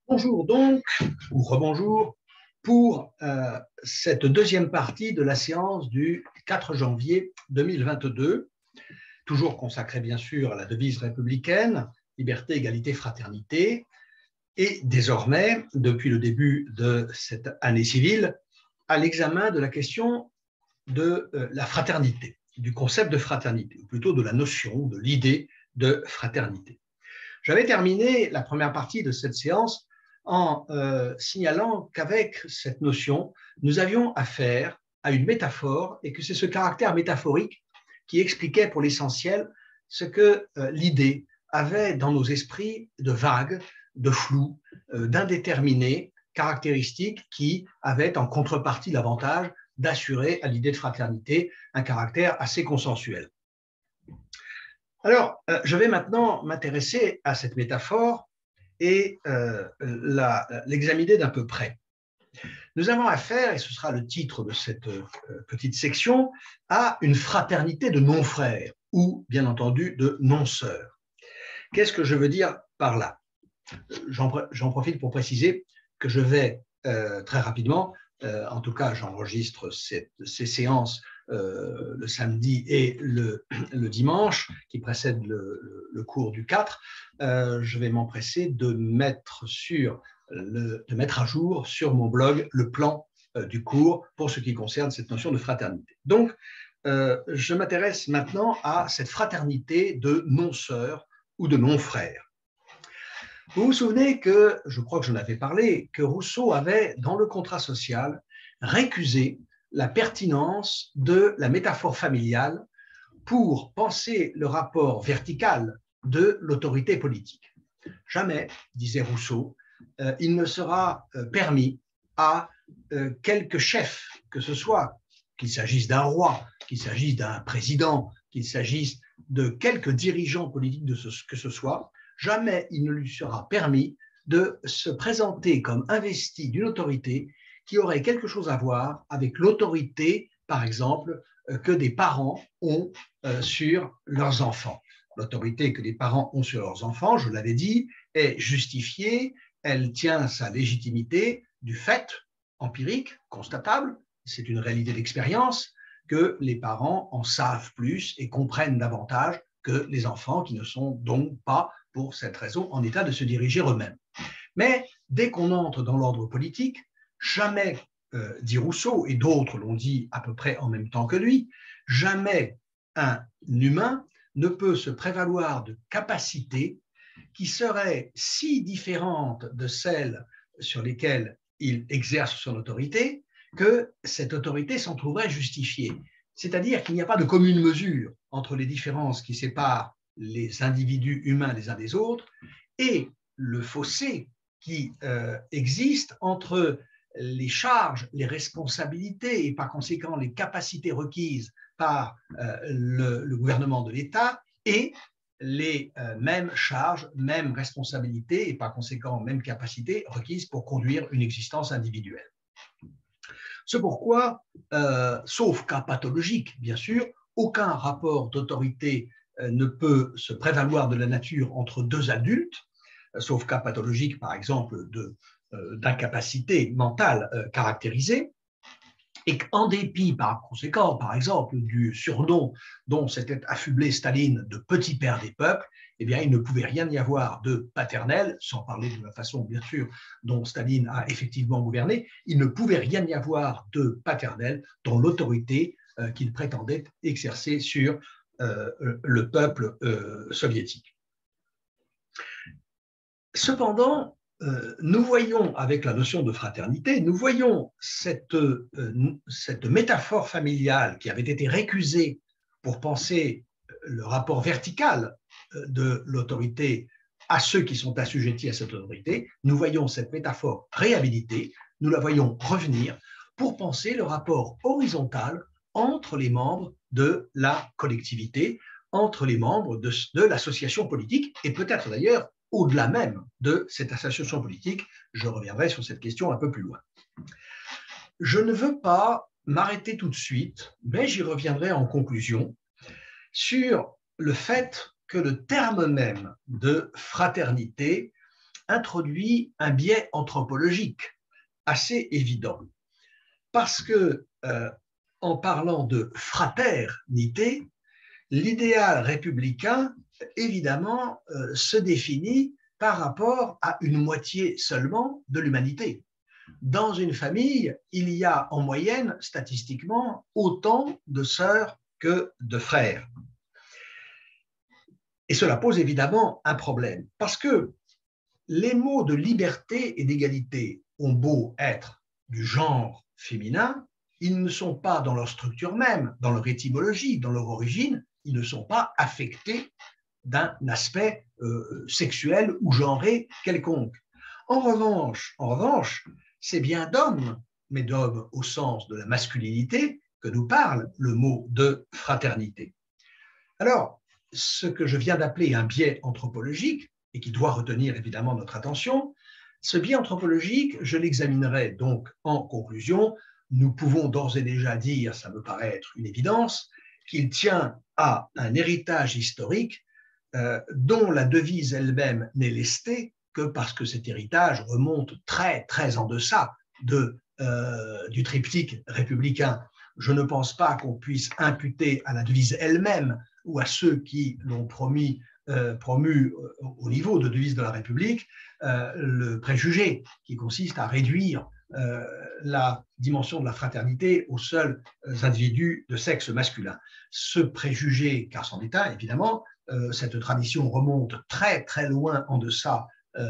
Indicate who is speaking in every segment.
Speaker 1: Bonjour donc, ou rebonjour, pour cette deuxième partie de la séance du 4 janvier 2022, toujours consacrée bien sûr à la devise républicaine, liberté, égalité, fraternité, et désormais, depuis le début de cette année civile, à l'examen de la question de la fraternité, du concept de fraternité, ou plutôt de la notion, de l'idée de fraternité. J'avais terminé la première partie de cette séance en signalant qu'avec cette notion, nous avions affaire à une métaphore et que c'est ce caractère métaphorique qui expliquait pour l'essentiel ce que l'idée avait dans nos esprits de vague, de flou, d'indéterminé, caractéristiques qui avaient en contrepartie l'avantage d'assurer à l'idée de fraternité un caractère assez consensuel. Alors, je vais maintenant m'intéresser à cette métaphore et l'examiner d'un peu près. Nous avons affaire, et ce sera le titre de cette petite section, à une fraternité de non-frères ou, bien entendu, de non-sœurs. Qu'est-ce que je veux dire par là? J'en profite pour préciser que je vais très rapidement, en tout cas j'enregistre ces séances le samedi et le dimanche qui précèdent le cours du 4, je vais m'empresser de mettre à jour sur mon blog le plan du cours pour ce qui concerne cette notion de fraternité. Donc, je m'intéresse maintenant à cette fraternité de non-sœurs ou de non-frères. Vous vous souvenez que, je crois que j'en avais parlé, que Rousseau avait, dans le contrat social, récusé la pertinence de la métaphore familiale pour penser le rapport vertical de l'autorité politique. Jamais, disait Rousseau, il ne sera permis à quelque chef, que ce soit qu'il s'agisse d'un roi, qu'il s'agisse d'un président, qu'il s'agisse de quelque dirigeant politique que ce soit, jamais il ne lui sera permis de se présenter comme investi d'une autorité qui aurait quelque chose à voir avec l'autorité, par exemple, que des parents ont sur leurs enfants. L'autorité que les parents ont sur leurs enfants, je l'avais dit, est justifiée, elle tient sa légitimité du fait empirique, constatable, c'est une réalité d'expérience, que les parents en savent plus et comprennent davantage que les enfants qui ne sont donc pas, pour cette raison, en état de se diriger eux-mêmes. Mais dès qu'on entre dans l'ordre politique, jamais, dit Rousseau, et d'autres l'ont dit à peu près en même temps que lui, jamais un humain ne peut se prévaloir de capacités qui seraient si différentes de celles sur lesquelles il exerce son autorité que cette autorité s'en trouverait justifiée. C'est-à-dire qu'il n'y a pas de commune mesure entre les différences qui séparent les individus humains les uns des autres et le fossé qui existe entre les charges, les responsabilités et par conséquent les capacités requises par le gouvernement de l'État et les mêmes charges, mêmes responsabilités et par conséquent mêmes capacités requises pour conduire une existence individuelle. C'est pourquoi, sauf cas pathologique, bien sûr, aucun rapport d'autorité ne peut se prévaloir de la nature entre deux adultes, sauf cas pathologique, par exemple, d'incapacité mentale caractérisée, et qu'en dépit, par conséquent, par exemple, du surnom dont s'était affublé Staline de petit père des peuples, eh bien, il ne pouvait rien y avoir de paternel, sans parler de la façon, bien sûr, dont Staline a effectivement gouverné, il ne pouvait rien y avoir de paternel dans l'autorité qu'il prétendait exercer sur le peuple soviétique. Cependant, nous voyons avec la notion de fraternité, nous voyons cette métaphore familiale qui avait été récusée pour penser le rapport vertical de l'autorité à ceux qui sont assujettis à cette autorité, nous voyons cette métaphore réhabilitée, nous la voyons revenir pour penser le rapport horizontal entre les membres de la collectivité, entre les membres de l'association politique et peut-être d'ailleurs au-delà même de cette association politique. Je reviendrai sur cette question un peu plus loin. Je ne veux pas m'arrêter tout de suite, mais j'y reviendrai en conclusion, sur le fait que le terme même de fraternité introduit un biais anthropologique assez évident. Parce que, en parlant de fraternité, l'idéal républicain, évidemment, se définit par rapport à une moitié seulement de l'humanité. Dans une famille, il y a en moyenne, statistiquement, autant de sœurs que de frères. Et cela pose évidemment un problème, parce que les mots de liberté et d'égalité ont beau être du genre féminin, ils ne sont pas dans leur structure même, dans leur étymologie, dans leur origine, ils ne sont pas affectés d'un aspect sexuel ou genré quelconque. En revanche, c'est bien d'hommes, mais d'hommes au sens de la masculinité, que nous parle le mot de fraternité. Alors, ce que je viens d'appeler un biais anthropologique, et qui doit retenir évidemment notre attention, ce biais anthropologique, je l'examinerai donc en conclusion. Nous pouvons d'ores et déjà dire, ça me paraît être une évidence, qu'il tient à un héritage historique dont la devise elle-même n'est lestée que parce que cet héritage remonte très, très en deçà du triptyque républicain. Je ne pense pas qu'on puisse imputer à la devise elle-même ou à ceux qui l'ont promu au niveau de devise de la République le préjugé qui consiste à réduire la dimension de la fraternité aux seuls individus de sexe masculin. Ce préjugé, car c'en est un évidemment, cette tradition remonte très très loin en deçà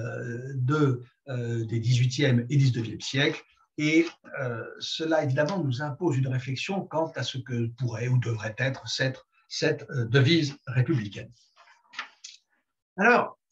Speaker 1: des 18e et 19e siècles, et cela évidemment nous impose une réflexion quant à ce que pourrait ou devrait être cette devise républicaine. Alors,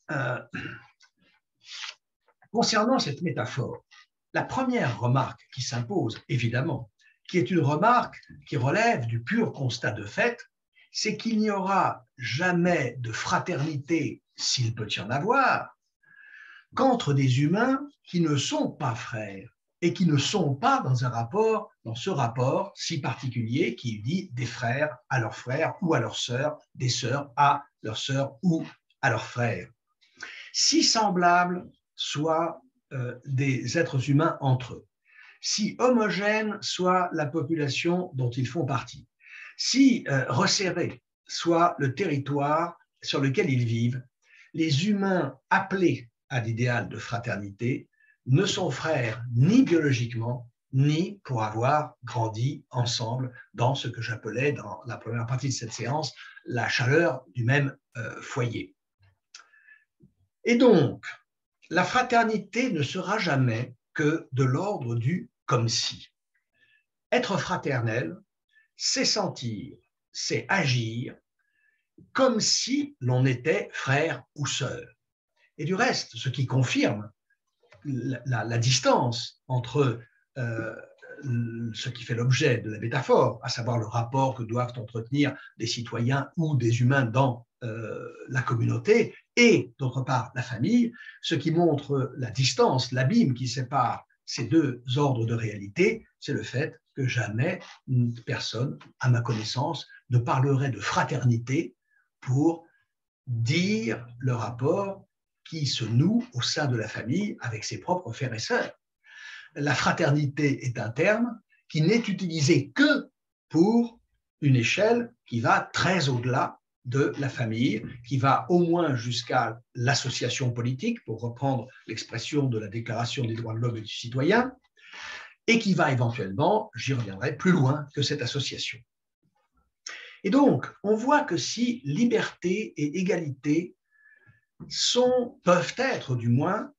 Speaker 1: concernant cette métaphore, la première remarque qui s'impose, évidemment, qui est une remarque qui relève du pur constat de fait, c'est qu'il n'y aura jamais de fraternité, s'il peut y en avoir, qu'entre des humains qui ne sont pas frères et qui ne sont pas dans ce rapport si particulier qui unit des frères à leurs frères ou à leurs sœurs, des sœurs à leurs sœurs ou à leurs frères. Si semblables soient des êtres humains entre eux, si homogène soit la population dont ils font partie, si resserré soit le territoire sur lequel ils vivent, les humains appelés à l'idéal de fraternité ne sont frères ni biologiquement, ni pour avoir grandi ensemble dans ce que j'appelais dans la première partie de cette séance la chaleur du même foyer. Et donc, la fraternité ne sera jamais que de l'ordre du comme si. Être fraternel, c'est sentir, c'est agir comme si l'on était frère ou sœur. Et du reste, ce qui confirme la distance entre ce qui fait l'objet de la métaphore, à savoir le rapport que doivent entretenir des citoyens ou des humains dans la communauté, et d'autre part la famille, ce qui montre la distance, l'abîme qui sépare ces deux ordres de réalité, c'est le fait que jamais une personne, à ma connaissance, ne parlerait de fraternité pour dire le rapport qui se noue au sein de la famille avec ses propres frères et sœurs. La fraternité est un terme qui n'est utilisé que pour une échelle qui va très au-delà de la famille, qui va au moins jusqu'à l'association politique, pour reprendre l'expression de la Déclaration des droits de l'homme et du citoyen, et qui va éventuellement, j'y reviendrai, plus loin que cette association. Et donc, on voit que si liberté et égalité peuvent être du moins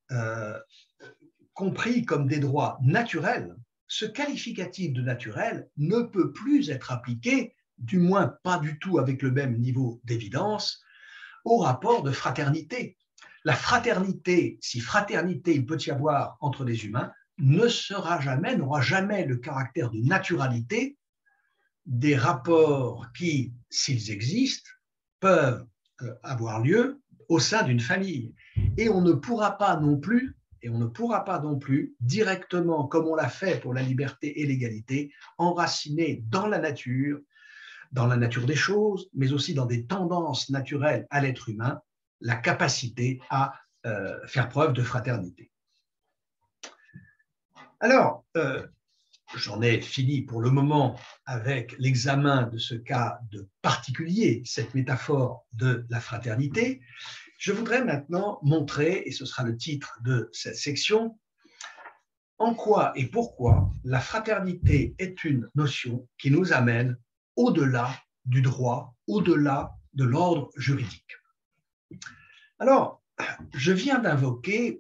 Speaker 1: compris comme des droits naturels, ce qualificatif de naturel ne peut plus être appliqué, du moins pas du tout avec le même niveau d'évidence, au rapport de fraternité. La fraternité, si fraternité il peut y avoir entre les humains, n'aura jamais le caractère de naturalité des rapports qui, s'ils existent, peuvent avoir lieu au sein d'une famille. Et on ne pourra pas non plus, directement, comme on l'a fait pour la liberté et l'égalité, enraciner dans la nature des choses, mais aussi dans des tendances naturelles à l'être humain, la capacité à faire preuve de fraternité. Alors, j'en ai fini pour le moment avec l'examen de ce cas de particulier, cette métaphore de la fraternité. Je voudrais maintenant montrer, et ce sera le titre de cette section, en quoi et pourquoi la fraternité est une notion qui nous amène au-delà du droit, au-delà de l'ordre juridique. Alors, je viens d'invoquer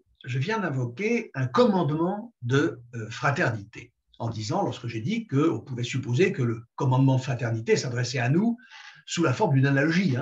Speaker 1: un commandement de fraternité, en disant, lorsque j'ai dit qu'on pouvait supposer que le commandement de fraternité s'adressait à nous sous la forme d'une analogie.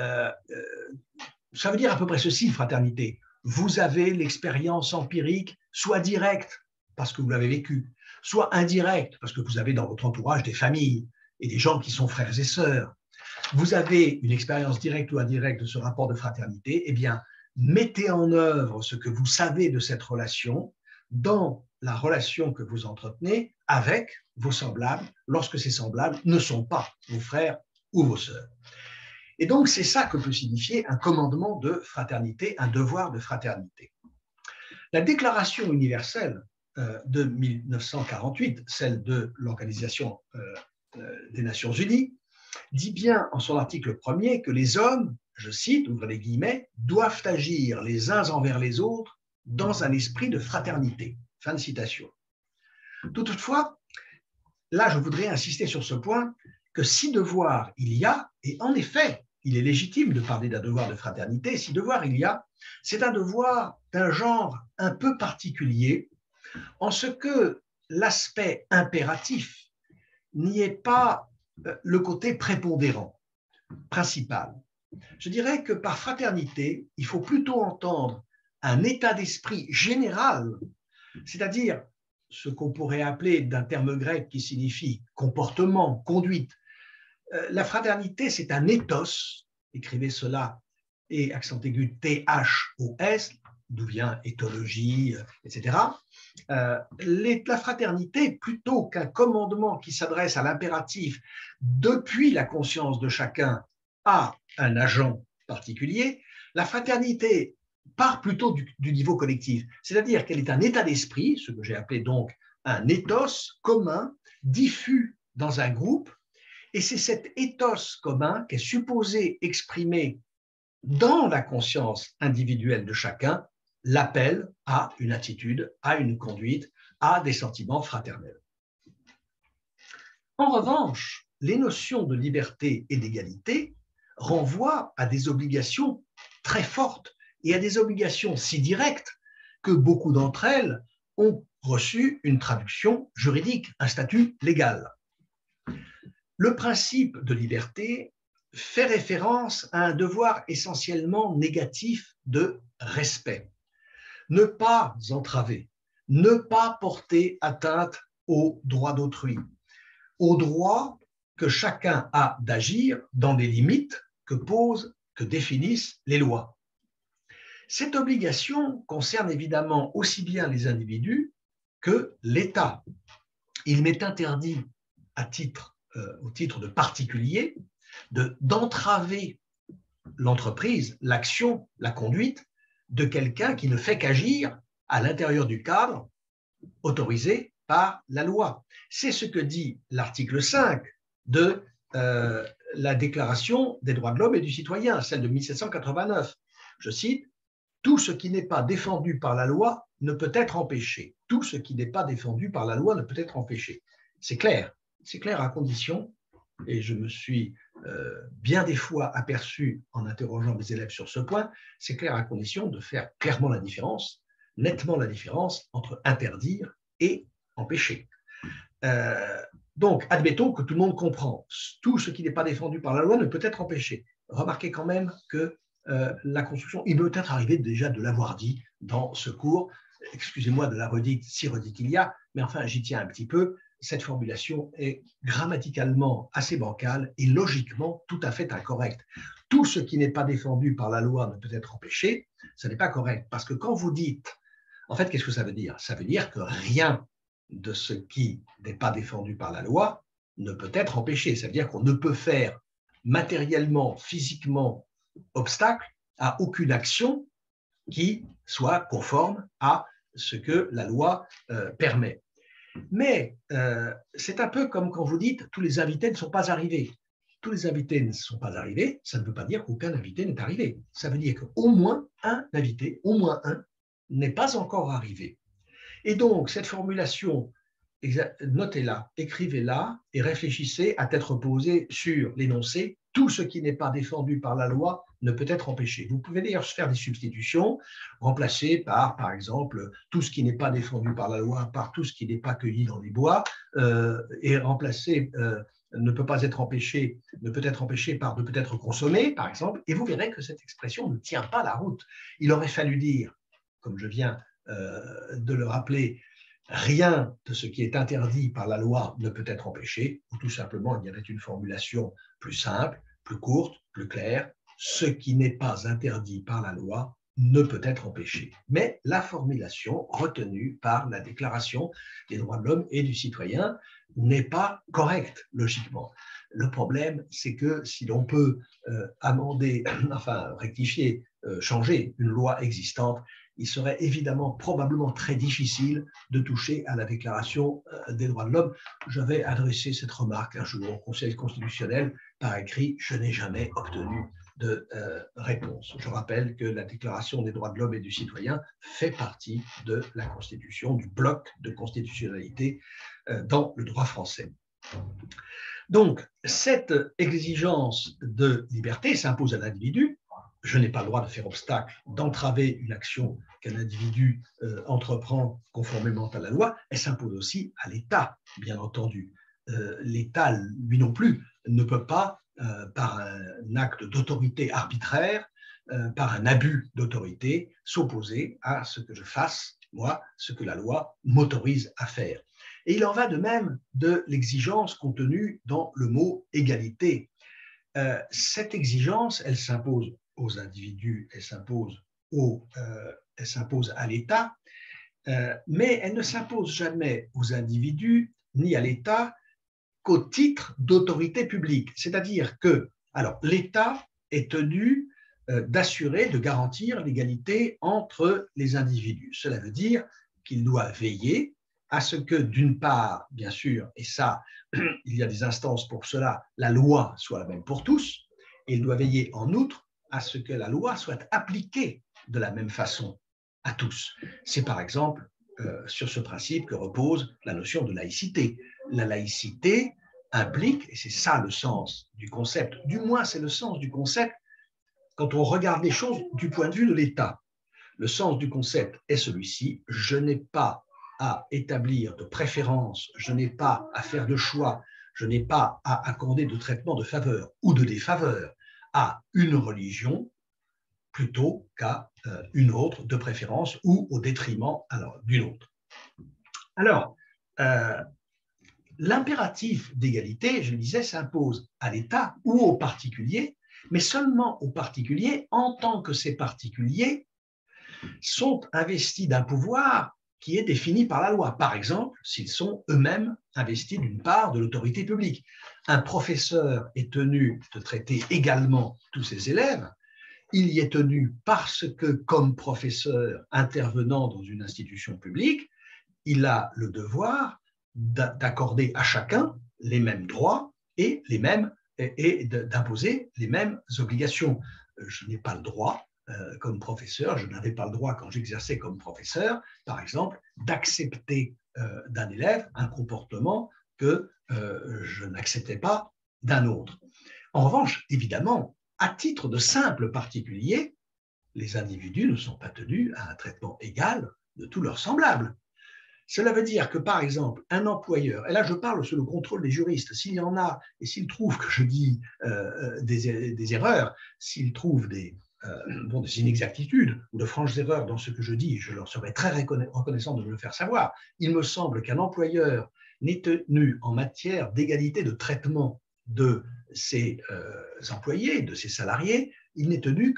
Speaker 1: Ça veut dire à peu près ceci, fraternité. Vous avez l'expérience empirique, soit directe, parce que vous l'avez vécu, soit indirecte, parce que vous avez dans votre entourage des familles et des gens qui sont frères et sœurs. Vous avez une expérience directe ou indirecte de ce rapport de fraternité, eh bien, mettez en œuvre ce que vous savez de cette relation dans la relation que vous entretenez avec vos semblables, lorsque ces semblables ne sont pas vos frères ou vos sœurs. Et donc, c'est ça que peut signifier un commandement de fraternité, un devoir de fraternité. La Déclaration universelle de 1948, celle de l'Organisation des Nations Unies, dit bien en son article 1er que les hommes, je cite, ouvrez les guillemets, doivent agir les uns envers les autres dans un esprit de fraternité. Fin de citation. Toutefois, là, je voudrais insister sur ce point, que si devoir il y a, et en effet, il est légitime de parler d'un devoir de fraternité, si devoir il y a, c'est un devoir d'un genre un peu particulier, en ce que l'aspect impératif n'y est pas le côté prépondérant, principal. Je dirais que par fraternité, il faut plutôt entendre un état d'esprit général, c'est-à-dire ce qu'on pourrait appeler d'un terme grec qui signifie comportement, conduite. La fraternité, c'est un ethos, écrivez cela, et accent aigu T-H-O-S, d'où vient éthologie, etc. La fraternité, plutôt qu'un commandement qui s'adresse à l'impératif depuis la conscience de chacun à un agent particulier, la fraternité part plutôt du niveau collectif, c'est-à-dire qu'elle est un état d'esprit, ce que j'ai appelé donc un ethos commun, diffus dans un groupe, et c'est cet ethos commun qui est supposé exprimer dans la conscience individuelle de chacun l'appel à une attitude, à une conduite, à des sentiments fraternels. En revanche, les notions de liberté et d'égalité renvoient à des obligations très fortes et à des obligations si directes que beaucoup d'entre elles ont reçu une traduction juridique, un statut légal. Le principe de liberté fait référence à un devoir essentiellement négatif de respect. Ne pas entraver, ne pas porter atteinte aux droits d'autrui, au droit que chacun a d'agir dans les limites que définissent les lois. Cette obligation concerne évidemment aussi bien les individus que l'État. Il m'est interdit, au titre de particulier, d'entraver l'entreprise, l'action, la conduite de quelqu'un qui ne fait qu'agir à l'intérieur du cadre autorisé par la loi. C'est ce que dit l'article 5 de la Déclaration des droits de l'homme et du citoyen, celle de 1789. Je cite, « Tout ce qui n'est pas défendu par la loi ne peut être empêché. Tout ce qui n'est pas défendu par la loi ne peut être empêché. » C'est clair à condition, et je me suis bien des fois aperçu en interrogeant mes élèves sur ce point, c'est clair à condition de faire clairement la différence, nettement la différence entre interdire et empêcher. Donc, admettons que tout le monde comprend. Tout ce qui n'est pas défendu par la loi ne peut être empêché. Remarquez quand même que la construction, il peut être arrivé déjà de l'avoir dit dans ce cours, excusez-moi de la redite, si redite il y a, mais enfin j'y tiens un petit peu, cette formulation est grammaticalement assez bancale et logiquement tout à fait incorrecte. Tout ce qui n'est pas défendu par la loi ne peut être empêché, ce n'est pas correct, parce que quand vous dites, en fait, qu'est-ce que ça veut dire? Ça veut dire que rien de ce qui n'est pas défendu par la loi ne peut être empêché. Ça veut dire qu'on ne peut faire matériellement, physiquement, obstacle à aucune action qui soit conforme à ce que la loi permet. Mais c'est un peu comme quand vous dites tous les invités ne sont pas arrivés. Tous les invités ne sont pas arrivés, ça ne veut pas dire qu'aucun invité n'est arrivé. Ça veut dire qu'au moins un invité, au moins un, n'est pas encore arrivé. Et donc, cette formulation, notez-la, écrivez-la et réfléchissez à tête reposée sur l'énoncé « Tout ce qui n'est pas défendu par la loi ne peut être empêché ». Vous pouvez d'ailleurs faire des substitutions, remplacer par exemple, tout ce qui n'est pas défendu par la loi par tout ce qui n'est pas cueilli dans les bois, et remplacer ne peut pas être empêché, ne peut être empêché par ne peut être consommé, par exemple, et vous verrez que cette expression ne tient pas la route. Il aurait fallu dire, comme je viens de le rappeler, rien de ce qui est interdit par la loi ne peut être empêché, ou tout simplement il y avait une formulation plus simple, plus courte, plus claire, ce qui n'est pas interdit par la loi ne peut être empêché. Mais la formulation retenue par la Déclaration des droits de l'homme et du citoyen n'est pas correcte, logiquement. Le problème, c'est que si l'on peut amender, enfin rectifier, changer une loi existante, il serait évidemment probablement très difficile de toucher à la Déclaration des droits de l'homme. J'avais adressé cette remarque un jour au Conseil constitutionnel par écrit, je n'ai jamais obtenu de réponse. Je rappelle que la Déclaration des droits de l'homme et du citoyen fait partie de la Constitution, du bloc de constitutionnalité dans le droit français. Donc, cette exigence de liberté s'impose à l'individu. Je n'ai pas le droit de faire obstacle, d'entraver une action qu'un individu entreprend conformément à la loi. Elle s'impose aussi à l'État, bien entendu. L'État, lui non plus, ne peut pas, par un acte d'autorité arbitraire, par un abus d'autorité, s'opposer à ce que je fasse, moi, ce que la loi m'autorise à faire. Et il en va de même de l'exigence contenue dans le mot égalité. Cette exigence, elle s'impose aux individus, elle s'impose à l'État, mais elle ne s'impose jamais aux individus ni à l'État qu'au titre d'autorité publique. C'est-à-dire que, alors, l'État est tenu d'assurer, de garantir l'égalité entre les individus. Cela veut dire qu'il doit veiller à ce que, d'une part, bien sûr, et ça, il y a des instances pour cela, la loi soit la même pour tous, et il doit veiller en outre à ce que la loi soit appliquée de la même façon à tous. C'est par exemple sur ce principe que repose la notion de laïcité. La laïcité implique, et c'est ça le sens du concept, du moins c'est le sens du concept quand on regarde les choses du point de vue de l'État. Le sens du concept est celui-ci, je n'ai pas à établir de préférence, je n'ai pas à faire de choix, je n'ai pas à accorder de traitement de faveur ou de défaveur à une religion plutôt qu'à une autre de préférence ou au détriment d'une autre. Alors, l'impératif d'égalité, je le disais, s'impose à l'État ou aux particuliers, mais seulement aux particuliers en tant que ces particuliers sont investis d'un pouvoir qui est défini par la loi. Par exemple, s'ils sont eux-mêmes investis d'une part de l'autorité publique. Un professeur est tenu de traiter également tous ses élèves. Il y est tenu parce que, comme professeur intervenant dans une institution publique, il a le devoir d'accorder à chacun les mêmes droits et d'imposer les mêmes obligations. Je n'ai pas le droit, comme professeur, je n'avais pas le droit quand j'exerçais comme professeur, par exemple, d'accepter d'un élève un comportement que je n'acceptais pas d'un autre. En revanche, évidemment, à titre de simple particulier, les individus ne sont pas tenus à un traitement égal de tous leurs semblables. Cela veut dire que, par exemple, un employeur, et là je parle sous le contrôle des juristes, s'il y en a, et s'ils trouvent que je dis des erreurs, s'ils trouvent des inexactitudes ou de franches erreurs dans ce que je dis, je leur serai très reconnaissant de me le faire savoir. Il me semble qu'un employeur n'est tenu en matière d'égalité de traitement de ses employés, de ses salariés, il n'est tenu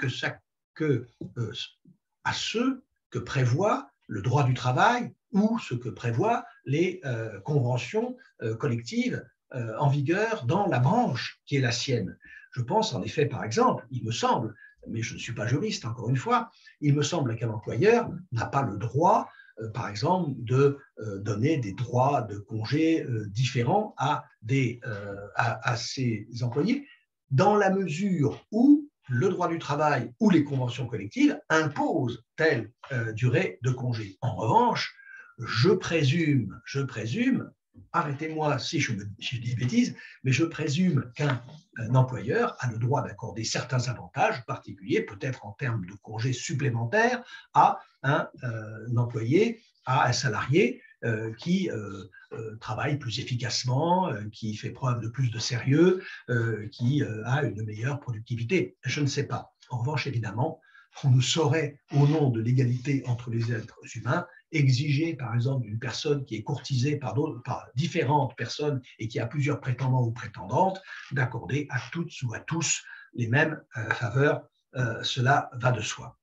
Speaker 1: à ceux que prévoit le droit du travail ou ce que prévoient les conventions collectives en vigueur dans la branche qui est la sienne. Je pense en effet, par exemple, il me semble, mais je ne suis pas juriste, encore une fois, il me semble qu'un employeur n'a pas le droit, par exemple, de donner des droits de congé différents à ses employés, dans la mesure où le droit du travail ou les conventions collectives imposent telle durée de congé. En revanche, je présume, arrêtez-moi si je dis des bêtises, mais je présume qu'un employeur a le droit d'accorder certains avantages particuliers, peut-être en termes de congés supplémentaires, à un employé, à un salarié qui travaille plus efficacement, qui fait preuve de plus de sérieux, qui a une meilleure productivité. Je ne sais pas. En revanche, évidemment, on ne saurait, au nom de l'égalité entre les êtres humains, exiger, par exemple, d'une personne qui est courtisée par différentes personnes et qui a plusieurs prétendants ou prétendantes, d'accorder à toutes ou à tous les mêmes faveurs. Cela va de soi.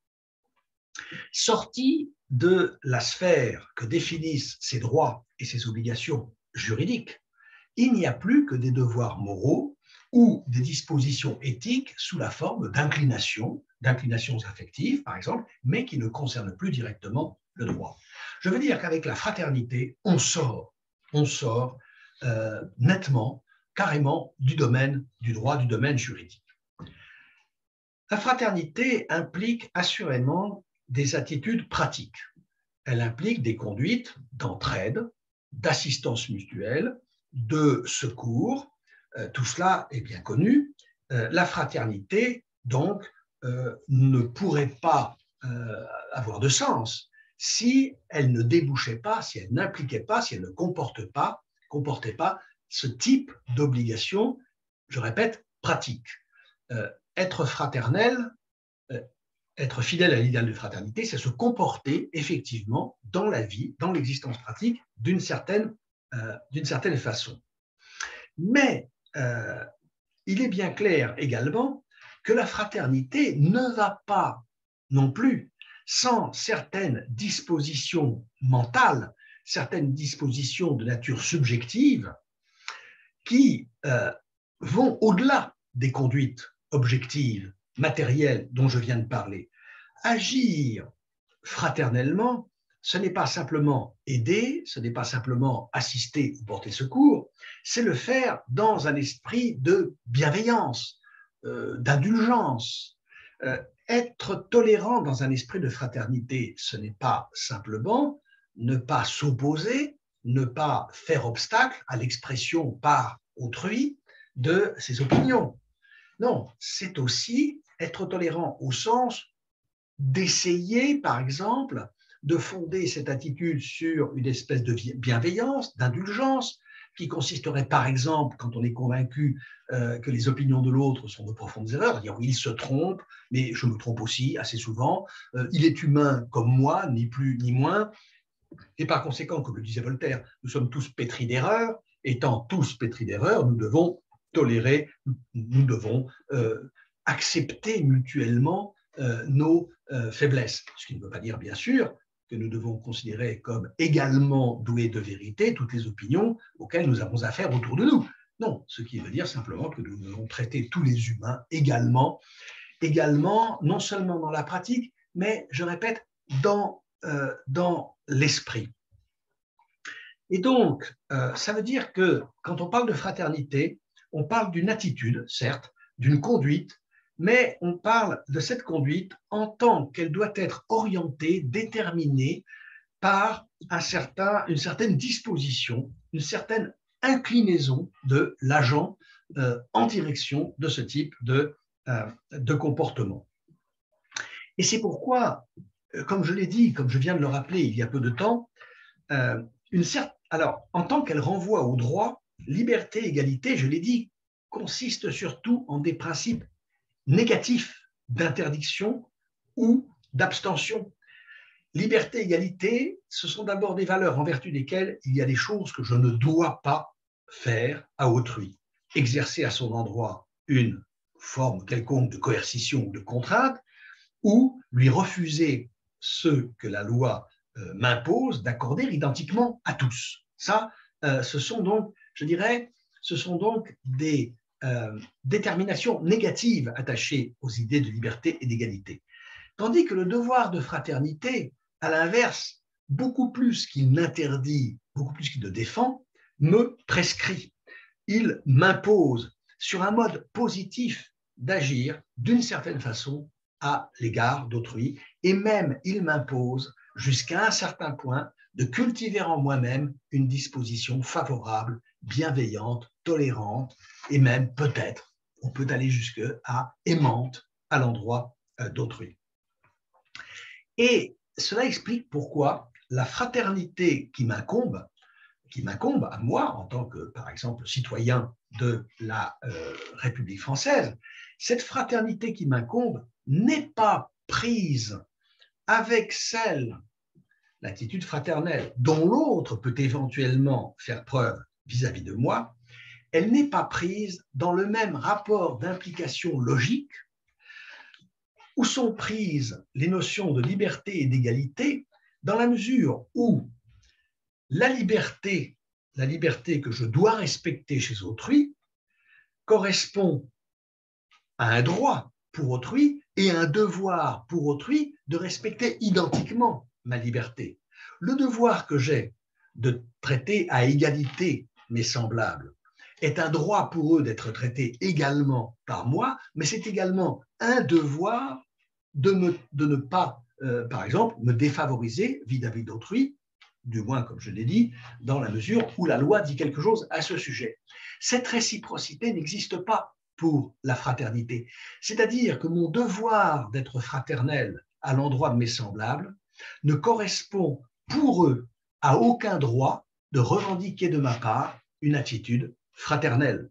Speaker 1: Sorti de la sphère que définissent ses droits et ses obligations juridiques, il n'y a plus que des devoirs moraux ou des dispositions éthiques sous la forme d'inclinations affectives, par exemple, mais qui ne concernent plus directement le droit. Je veux dire qu'avec la fraternité, on sort nettement, carrément du domaine du droit, du domaine juridique. La fraternité implique assurément des attitudes pratiques. Elle implique des conduites d'entraide, d'assistance mutuelle, de secours. Tout cela est bien connu. La fraternité, donc, ne pourrait pas avoir de sens si elle ne débouchait pas, si elle n'impliquait pas, si elle ne comportait pas ce type d'obligation, je répète, pratique. Être fraternel, être fidèle à l'idéal de fraternité, c'est se comporter effectivement dans la vie, dans l'existence pratique, d'une certaine façon. Mais il est bien clair également que la fraternité ne va pas non plus sans certaines dispositions mentales, certaines dispositions de nature subjective qui vont au-delà des conduites objectives, matérielles dont je viens de parler. Agir fraternellement, ce n'est pas simplement aider, ce n'est pas simplement assister ou porter secours, c'est le faire dans un esprit de bienveillance, d'indulgence. Être tolérant dans un esprit de fraternité, ce n'est pas simplement ne pas s'opposer, ne pas faire obstacle à l'expression par autrui de ses opinions. Non, c'est aussi être tolérant au sens d'essayer, par exemple, de fonder cette attitude sur une espèce de bienveillance, d'indulgence, qui consisterait, par exemple, quand on est convaincu que les opinions de l'autre sont de profondes erreurs, dire oui, il se trompe, mais je me trompe aussi assez souvent, il est humain comme moi, ni plus ni moins, et par conséquent, comme le disait Voltaire, nous sommes tous pétris d'erreurs, étant tous pétris d'erreurs, nous devons tolérer, nous devons accepter mutuellement nos faiblesses. Ce qui ne veut pas dire, bien sûr, que nous devons considérer comme également douées de vérité toutes les opinions auxquelles nous avons affaire autour de nous. Non, ce qui veut dire simplement que nous devons traiter tous les humains également, non seulement dans la pratique, mais, je répète, dans l'esprit. Et donc, ça veut dire que quand on parle de fraternité, on parle d'une attitude, certes, d'une conduite, mais on parle de cette conduite en tant qu'elle doit être orientée, déterminée par une certaine disposition, une certaine inclinaison de l'agent en direction de ce type de comportement. Et c'est pourquoi, comme je l'ai dit, comme je viens de le rappeler il y a peu de temps, alors, en tant qu'elle renvoie au droit, liberté, égalité, je l'ai dit, consiste surtout en des principes négatifs d'interdiction ou d'abstention. Liberté, égalité, ce sont d'abord des valeurs en vertu desquelles il y a des choses que je ne dois pas faire à autrui. Exercer à son endroit une forme quelconque de coercition ou de contrainte, ou lui refuser ce que la loi m'impose d'accorder identiquement à tous. Ça, ce sont donc, je dirais, des détermination négative attachée aux idées de liberté et d'égalité. Tandis que le devoir de fraternité, à l'inverse, beaucoup plus qu'il n'interdit, beaucoup plus qu'il ne défend, me prescrit. Il m'impose sur un mode positif d'agir d'une certaine façon à l'égard d'autrui, et même il m'impose jusqu'à un certain point de cultiver en moi-même une disposition favorable, bienveillante, tolérante, et même peut-être, on peut aller jusqu'à aimante à l'endroit d'autrui. Et cela explique pourquoi la fraternité qui m'incombe à moi en tant que, par exemple, citoyen de la République française, cette fraternité qui m'incombe n'est pas prise avec celle, l'attitude fraternelle, dont l'autre peut éventuellement faire preuve vis-à-vis de moi, elle n'est pas prise dans le même rapport d'implication logique où sont prises les notions de liberté et d'égalité dans la mesure où la liberté que je dois respecter chez autrui correspond à un droit pour autrui et un devoir pour autrui de respecter identiquement ma liberté. Le devoir que j'ai de traiter à égalité mes semblables est un droit pour eux d'être traités également par moi, mais c'est également un devoir de ne pas, par exemple, me défavoriser vis-à-vis d'autrui, du moins, comme je l'ai dit, dans la mesure où la loi dit quelque chose à ce sujet. Cette réciprocité n'existe pas pour la fraternité. C'est-à-dire que mon devoir d'être fraternel à l'endroit de mes semblables ne correspond pour eux à aucun droit de revendiquer de ma part une attitude fraternelle.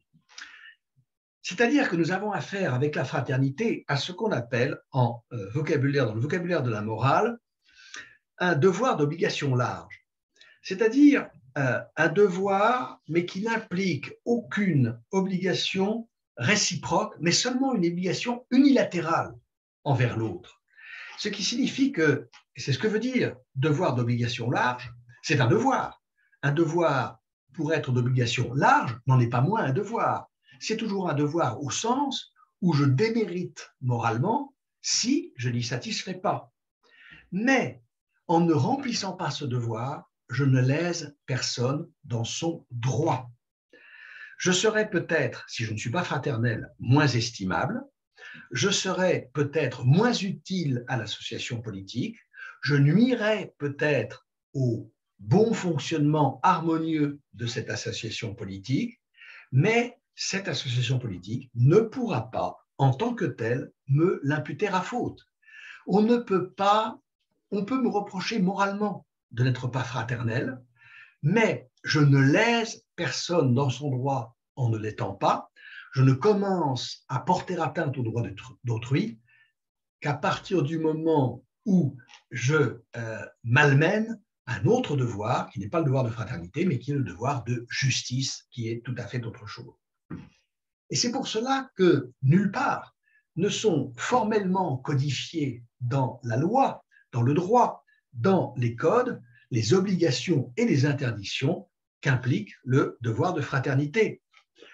Speaker 1: C'est-à-dire que nous avons affaire avec la fraternité à ce qu'on appelle dans le vocabulaire de la morale, un devoir d'obligation large. C'est-à-dire un devoir, mais qui n'implique aucune obligation réciproque, mais seulement une obligation unilatérale envers l'autre. Ce qui signifie que, et c'est ce que veut dire devoir d'obligation large, c'est un devoir. Un devoir, pour être d'obligation large, n'en est pas moins un devoir. C'est toujours un devoir au sens où je démérite moralement si je n'y satisfais pas. Mais en ne remplissant pas ce devoir, je ne lèse personne dans son droit. Je serai peut-être, si je ne suis pas fraternel, moins estimable, je serai peut-être moins utile à l'association politique, je nuirai peut-être au bon fonctionnement harmonieux de cette association politique, mais cette association politique ne pourra pas, en tant que telle, me l'imputer à faute. On peut me reprocher moralement de n'être pas fraternel, mais je ne lèse personne dans son droit en ne l'étant pas. Je ne commence à porter atteinte au droit d'autrui qu'à partir du moment où je malmène un autre devoir, qui n'est pas le devoir de fraternité, mais qui est le devoir de justice, qui est tout à fait autre chose. Et c'est pour cela que nulle part ne sont formellement codifiés dans la loi, dans le droit, dans les codes, les obligations et les interdictions qu'implique le devoir de fraternité.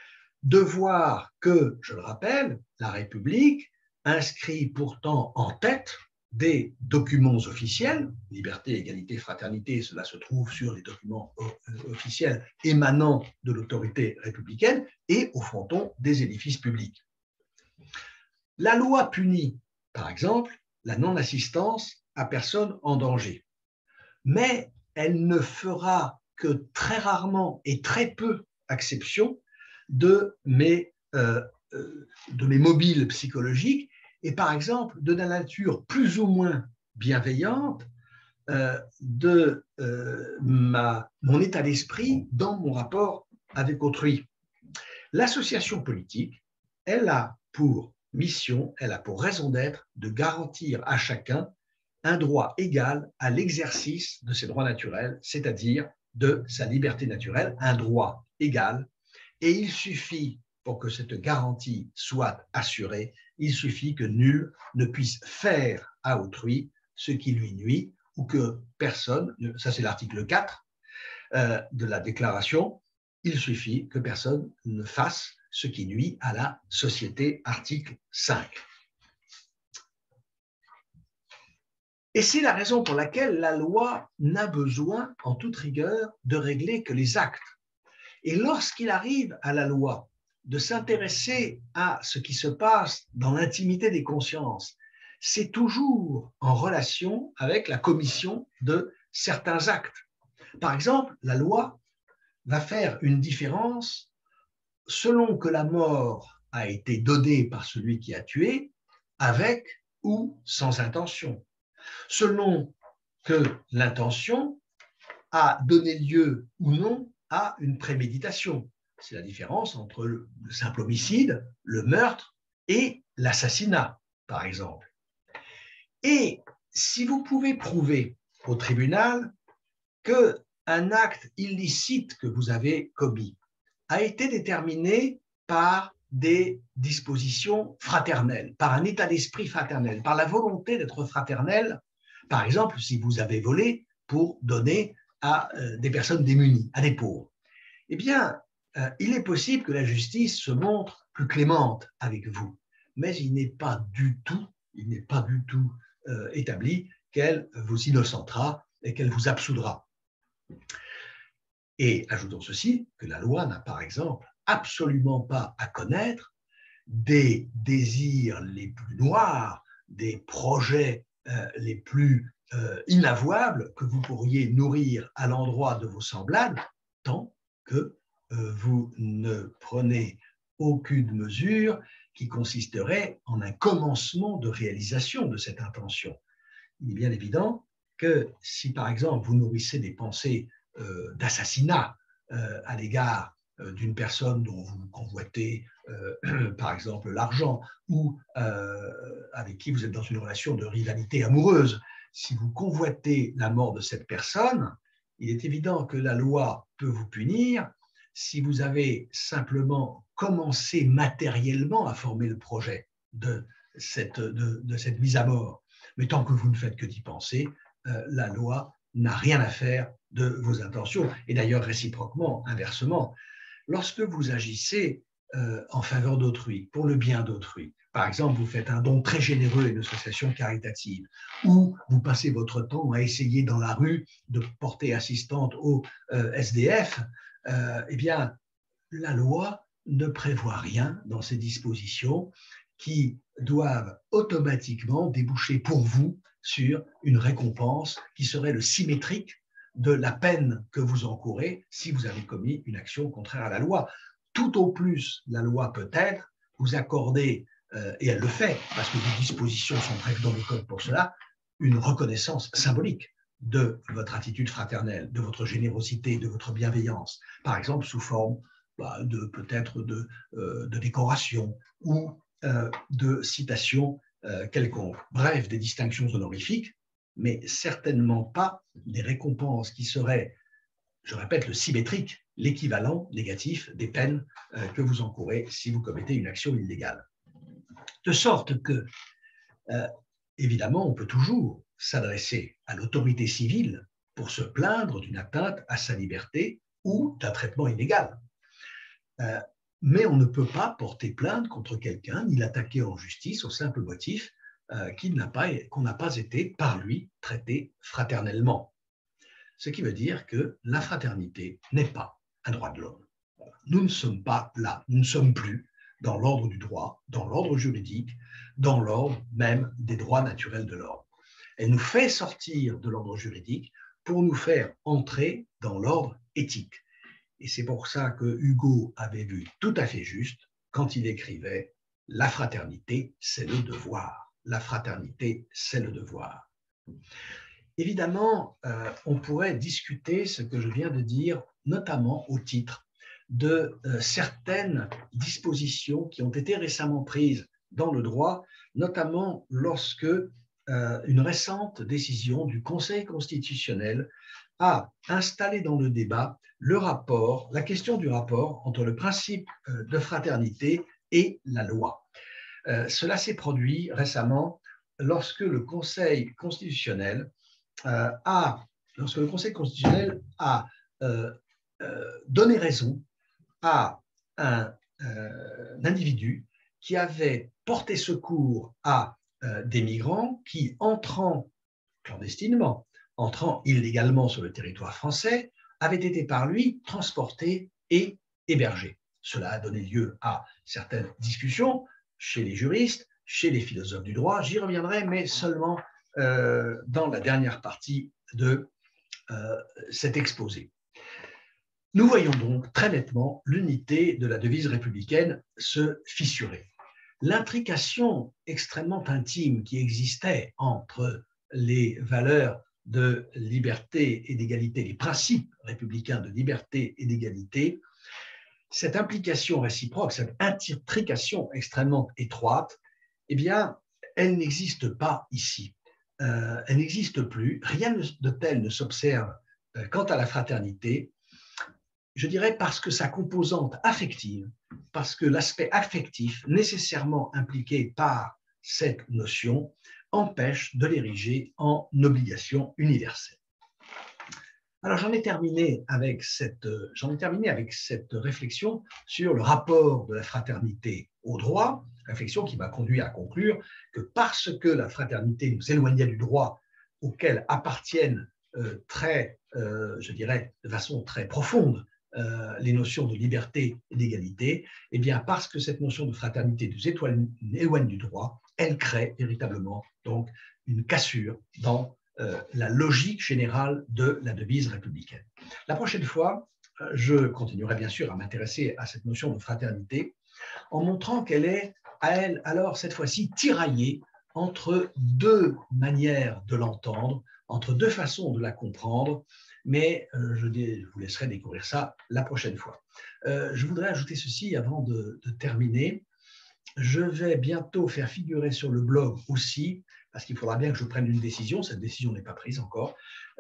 Speaker 1: Devoir que, je le rappelle, la République inscrit pourtant en tête des documents officiels, liberté, égalité, fraternité, cela se trouve sur les documents officiels émanant de l'autorité républicaine et au fronton des édifices publics. La loi punit, par exemple, la non-assistance à personne en danger, mais elle ne fera que très rarement et très peu exception de mes mobiles psychologiques et par exemple de la nature plus ou moins bienveillante de mon état d'esprit dans mon rapport avec autrui. L'association politique, elle a pour mission, elle a pour raison d'être de garantir à chacun un droit égal à l'exercice de ses droits naturels, c'est-à-dire de sa liberté naturelle, un droit égal. Et il suffit, pour que cette garantie soit assurée, il suffit que nul ne puisse faire à autrui ce qui lui nuit ou que personne, ça c'est l'article 4 de la déclaration, il suffit que personne ne fasse ce qui nuit à la société, article 5. Et c'est la raison pour laquelle la loi n'a besoin, en toute rigueur, de régler que les actes. Et lorsqu'il arrive à la loi de s'intéresser à ce qui se passe dans l'intimité des consciences, c'est toujours en relation avec la commission de certains actes. Par exemple, la loi va faire une différence selon que la mort a été donnée par celui qui a tué, avec ou sans intention, selon que l'intention a donné lieu ou non à une préméditation. C'est la différence entre le simple homicide, le meurtre et l'assassinat, par exemple. Et si vous pouvez prouver au tribunal qu'un acte illicite que vous avez commis a été déterminé par des dispositions fraternelles, par un état d'esprit fraternel, par la volonté d'être fraternel, par exemple, si vous avez volé pour donner à des personnes démunies, à des pauvres, eh bien, il est possible que la justice se montre plus clémente avec vous, mais il n'est pas du tout établi qu'elle vous innocentera et qu'elle vous absoudra. Et ajoutons ceci, que la loi n'a par exemple absolument pas à connaître des désirs les plus noirs, des projets les plus inavouables que vous pourriez nourrir à l'endroit de vos semblables, tant que vous ne prenez aucune mesure qui consisterait en un commencement de réalisation de cette intention. Il est bien évident que si par exemple vous nourrissez des pensées d'assassinat à l'égard d'une personne dont vous convoitez par exemple l'argent ou avec qui vous êtes dans une relation de rivalité amoureuse, si vous convoitez la mort de cette personne, il est évident que la loi peut vous punir si vous avez simplement commencé matériellement à former le projet de cette mise à mort. Mais tant que vous ne faites que d'y penser, la loi n'a rien à faire de vos intentions. Et d'ailleurs, réciproquement, inversement, lorsque vous agissez en faveur d'autrui, pour le bien d'autrui, par exemple, vous faites un don très généreux à une association caritative, ou vous passez votre temps à essayer dans la rue de porter assistante aux SDF, eh bien, la loi ne prévoit rien dans ces dispositions qui doivent automatiquement déboucher pour vous sur une récompense qui serait le symétrique de la peine que vous encourez si vous avez commis une action contraire à la loi. Tout au plus, la loi peut-être vous accorder, et elle le fait, parce que des dispositions sont prévues dans le code pour cela, une reconnaissance symbolique de votre attitude fraternelle, de votre générosité, de votre bienveillance, par exemple sous forme peut-être de décoration ou de citation quelconque. Bref, des distinctions honorifiques, mais certainement pas des récompenses qui seraient, je répète, le symétrique, l'équivalent négatif des peines que vous encourez si vous commettez une action illégale. De sorte que, évidemment, on peut toujours s'adresser à l'autorité civile pour se plaindre d'une atteinte à sa liberté ou d'un traitement illégal. Mais on ne peut pas porter plainte contre quelqu'un ni l'attaquer en justice au simple motif qu'on n'a pas été par lui traité fraternellement. Ce qui veut dire que la fraternité n'est pas un droit de l'homme. Nous ne sommes pas là, nous ne sommes plus dans l'ordre du droit, dans l'ordre juridique, dans l'ordre même des droits naturels de l'homme. Elle nous fait sortir de l'ordre juridique pour nous faire entrer dans l'ordre éthique. Et c'est pour ça que Hugo avait vu tout à fait juste quand il écrivait « La fraternité, c'est le devoir. La fraternité, c'est le devoir. » Évidemment, on pourrait discuter ce que je viens de dire, notamment au titre de certaines dispositions qui ont été récemment prises dans le droit, notamment lorsque une récente décision du Conseil constitutionnel a installé dans le débat la question du rapport entre le principe de fraternité et la loi. Cela s'est produit récemment lorsque le Conseil constitutionnel a donné raison à un individu qui avait porté secours à des migrants qui, entrant clandestinement, entrant illégalement sur le territoire français, avaient été par lui transportés et hébergés. Cela a donné lieu à certaines discussions chez les juristes, chez les philosophes du droit. J'y reviendrai, mais seulement dans la dernière partie de cet exposé. Nous voyons donc très nettement l'unité de la devise républicaine se fissurer. L'intrication extrêmement intime qui existait entre les valeurs de liberté et d'égalité, les principes républicains de liberté et d'égalité, cette implication réciproque, cette intrication extrêmement étroite, eh bien, elle n'existe pas ici. Elle n'existe plus. Rien de tel ne s'observe quant à la fraternité, je dirais parce que sa composante affective, parce que l'aspect affectif nécessairement impliqué par cette notion empêche de l'ériger en obligation universelle. Alors j'en ai terminé avec cette réflexion sur le rapport de la fraternité au droit, réflexion qui m'a conduit à conclure que parce que la fraternité nous éloignait du droit auquel appartiennent je dirais, de façon très profonde, les notions de liberté et d'égalité, eh bien parce que cette notion de fraternité nous éloigne du droit, elle crée véritablement donc une cassure dans la logique générale de la devise républicaine. La prochaine fois, je continuerai bien sûr à m'intéresser à cette notion de fraternité en montrant qu'elle est, alors cette fois-ci, tiraillée entre deux manières de l'entendre, entre deux façons de la comprendre, mais je vous laisserai découvrir ça la prochaine fois. Je voudrais ajouter ceci avant de terminer. Je vais bientôt faire figurer sur le blog aussi, parce qu'il faudra bien que je prenne une décision, cette décision n'est pas prise encore,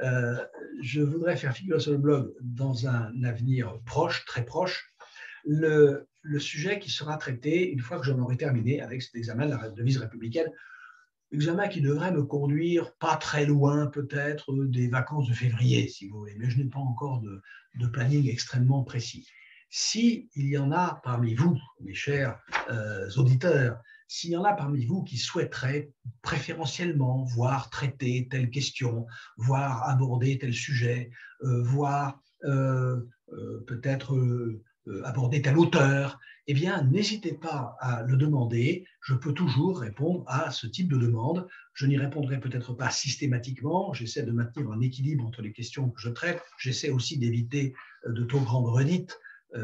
Speaker 1: je voudrais faire figurer sur le blog dans un avenir proche, très proche, le sujet qui sera traité une fois que j'en aurai terminé avec cet examen de la devise républicaine, examen qui devrait me conduire pas très loin peut-être des vacances de février, si vous voulez, mais je n'ai pas encore de planning extrêmement précis. S'il y en a parmi vous, mes chers auditeurs, s'il y en a parmi vous qui souhaiteraient préférentiellement voir traiter telle question, voir aborder tel sujet, voir peut-être aborder tel auteur, eh bien, n'hésitez pas à le demander. Je peux toujours répondre à ce type de demande. Je n'y répondrai peut-être pas systématiquement. J'essaie de maintenir un équilibre entre les questions que je traite. J'essaie aussi d'éviter de trop grandes redites.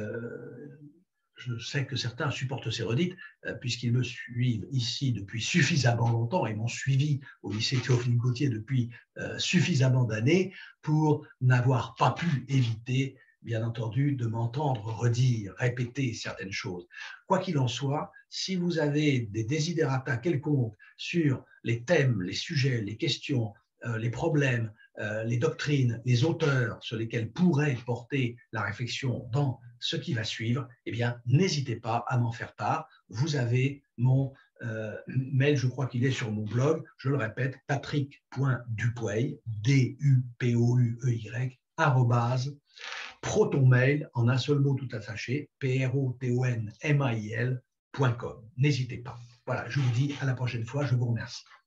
Speaker 1: Je sais que certains supportent ces redites puisqu'ils me suivent ici depuis suffisamment longtemps et m'ont suivi au lycée Théophile Gautier depuis suffisamment d'années pour n'avoir pas pu éviter, bien entendu, de m'entendre redire, répéter certaines choses. Quoi qu'il en soit, si vous avez des desiderata quelconques sur les thèmes, les sujets, les questions, les problèmes, les doctrines, les auteurs sur lesquels pourrait porter la réflexion dans ce qui va suivre, eh bien, n'hésitez pas à m'en faire part. Vous avez mon mail, je crois qu'il est sur mon blog, je le répète, patrick.dupuey, D-U-P-O-U-E-Y, @protonmail, en un seul mot tout attaché, protonmail.com. N'hésitez pas. Voilà, je vous dis à la prochaine fois, je vous remercie.